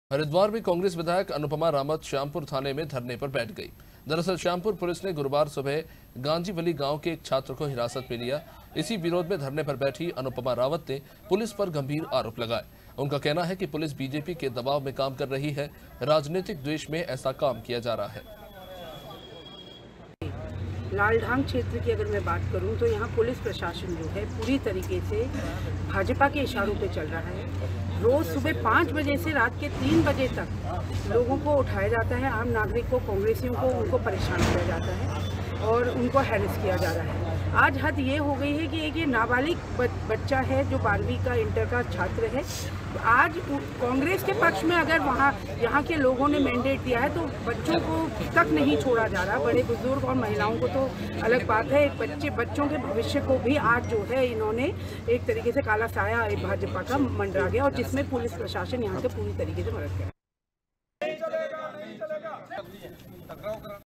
हरिद्वार में कांग्रेस विधायक अनुपमा रावत श्यामपुर थाने में धरने पर बैठ गई। दरअसल श्यामपुर पुलिस ने गुरुवार सुबह गांजीवली गांव के एक छात्र को हिरासत में लिया। इसी विरोध में धरने पर बैठी अनुपमा रावत ने पुलिस पर गंभीर आरोप लगाए। उनका कहना है कि पुलिस बीजेपी के दबाव में काम कर रही है, राजनीतिक द्वेष में ऐसा काम किया जा रहा है। लालढांग क्षेत्र की अगर मैं बात करूं तो यहाँ पुलिस प्रशासन जो है पूरी तरीके से भाजपा के इशारों पे चल रहा है। रोज सुबह 5 बजे से रात के 3 बजे तक लोगों को उठाया जाता है, आम नागरिक को, कांग्रेसियों को, उनको परेशान किया जाता है और उनको हैरेस किया जा रहा है। आज हद ये हो गई है कि एक ये नाबालिग बच्चा है जो 12वीं का इंटर का छात्र है। आज कांग्रेस के पक्ष में अगर यहाँ के लोगों ने मैंडेट दिया है तो बच्चों को तक नहीं छोड़ा जा रहा। बड़े बुजुर्ग और महिलाओं को तो अलग बात है, बच्चों के भविष्य को भी आज जो है इन्होंने एक तरीके से काला साया भाजपा का मंडरा गया और जिसमें पुलिस प्रशासन यहाँ से पूरी तरीके से मदद किया।